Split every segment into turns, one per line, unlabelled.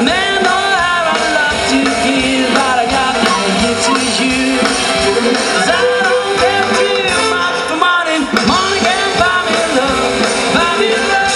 I may not have a lot to give, but I got to give to you. 'Cause I don't care too much for money. Money can't buy me love, buy me love.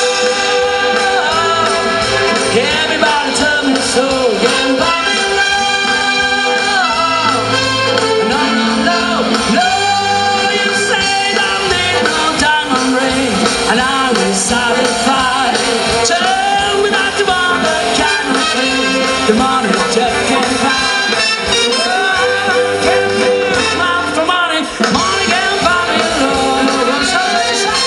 Everybody tell me so, can't buy me love. No, no, no, no. You say don't need no diamond ring, and I will satisfy. Tell me not to want the kind of thing the money just can't buy. Can't do much for money. Money can't buy me love. So they say.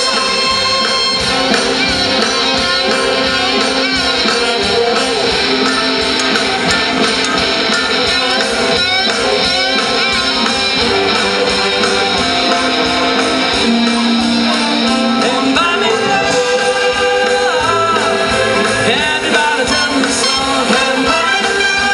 Can't buy me love. Everybody tell me so. Can't buy me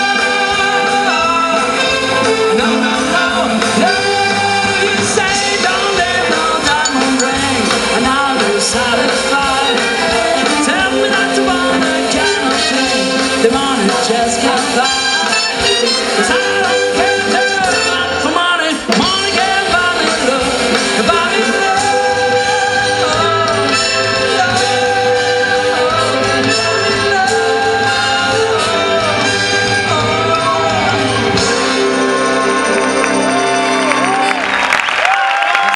love. No, no, no, no. You say don't need no diamond ring, and I'll be satisfied. Tell me not to want the kind of thing the money just can't buy. 'Cause I don't